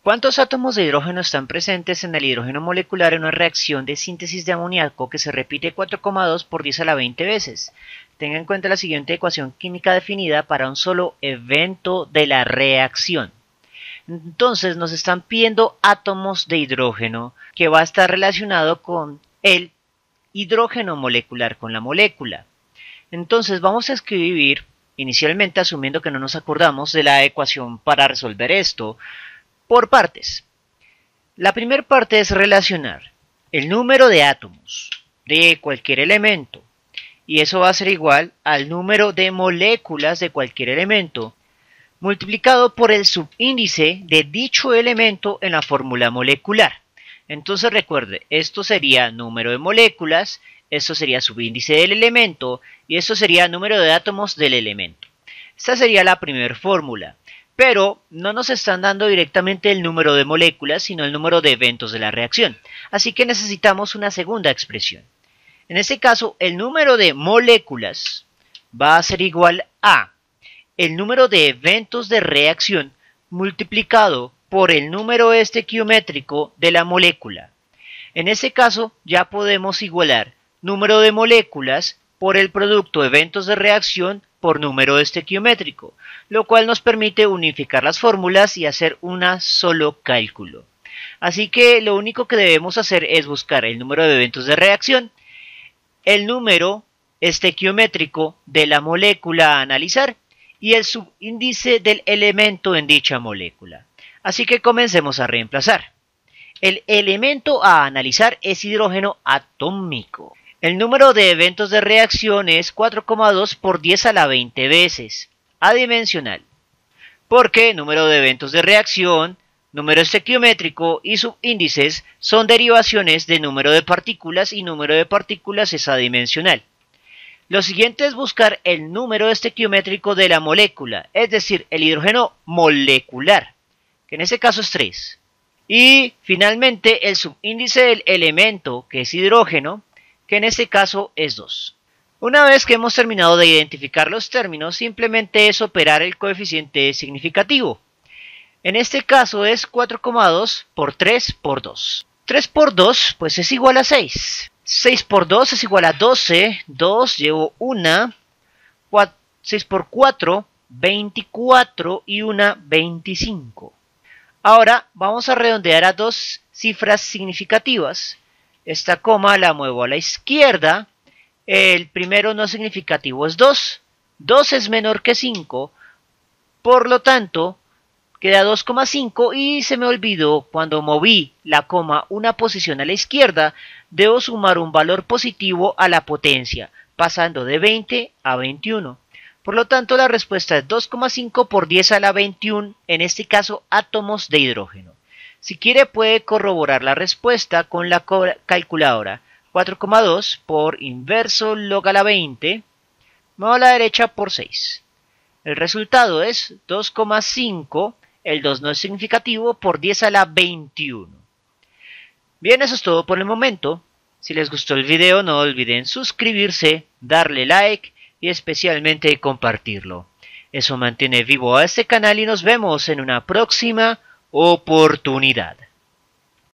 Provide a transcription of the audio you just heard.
¿Cuántos átomos de hidrógeno están presentes en el hidrógeno molecular en una reacción de síntesis de amoníaco que se repite 4,2 por 10 a la 20 veces? Tenga en cuenta la siguiente ecuación química definida para un solo evento de la reacción. Entonces nos están pidiendo átomos de hidrógeno que va a estar relacionado con el hidrógeno molecular, con la molécula. Entonces vamos a escribir, inicialmente asumiendo que no nos acordamos de la ecuación para resolver esto, por partes. La primera parte es relacionar el número de átomos de cualquier elemento, y eso va a ser igual al número de moléculas de cualquier elemento, multiplicado por el subíndice de dicho elemento en la fórmula molecular. Entonces recuerde, esto sería número de moléculas, esto sería subíndice del elemento, y esto sería número de átomos del elemento. Esta sería la primera fórmula. Pero no nos están dando directamente el número de moléculas, sino el número de eventos de la reacción. Así que necesitamos una segunda expresión. En este caso, el número de moléculas va a ser igual a el número de eventos de reacción multiplicado por el número estequiométrico de la molécula. En este caso, ya podemos igualar número de moléculas por el producto eventos de reacción por número estequiométrico, lo cual nos permite unificar las fórmulas y hacer un solo cálculo. Así que lo único que debemos hacer es buscar el número de eventos de reacción, el número estequiométrico de la molécula a analizar y el subíndice del elemento en dicha molécula. Así que comencemos a reemplazar. El elemento a analizar es hidrógeno atómico. El número de eventos de reacción es 4,2 por 10 a la 20 veces, adimensional, porque número de eventos de reacción, número estequiométrico y subíndices son derivaciones de número de partículas y número de partículas es adimensional. Lo siguiente es buscar el número estequiométrico de la molécula, es decir, el hidrógeno molecular, que en este caso es 3. Y finalmente el subíndice del elemento, que es hidrógeno, que en este caso es 2. Una vez que hemos terminado de identificar los términos, simplemente es operar el coeficiente significativo. En este caso es 4,2 por 3 por 2. 3 por 2 pues es igual a 6. 6 por 2 es igual a 12. 2 llevo 1. 6 por 4, 24 y 1, 25. Ahora vamos a redondear a dos cifras significativas. Esta coma la muevo a la izquierda. El primero no significativo es 2. 2 es menor que 5. Por lo tanto, queda 2,5 y se me olvidó cuando moví la coma una posición a la izquierda, debo sumar un valor positivo a la potencia, pasando de 20 a 21. Por lo tanto, la respuesta es 2,5 por 10 a la 21, en este caso átomos de hidrógeno. Si quiere puede corroborar la respuesta con la calculadora. 4,2 por inverso log a la 20, muevo a la derecha por 6. El resultado es 2,5, el 2 no es significativo, por 10 a la 21. Bien, eso es todo por el momento. Si les gustó el video no olviden suscribirse, darle like y especialmente compartirlo. Eso mantiene vivo a este canal y nos vemos en una próxima oportunidad.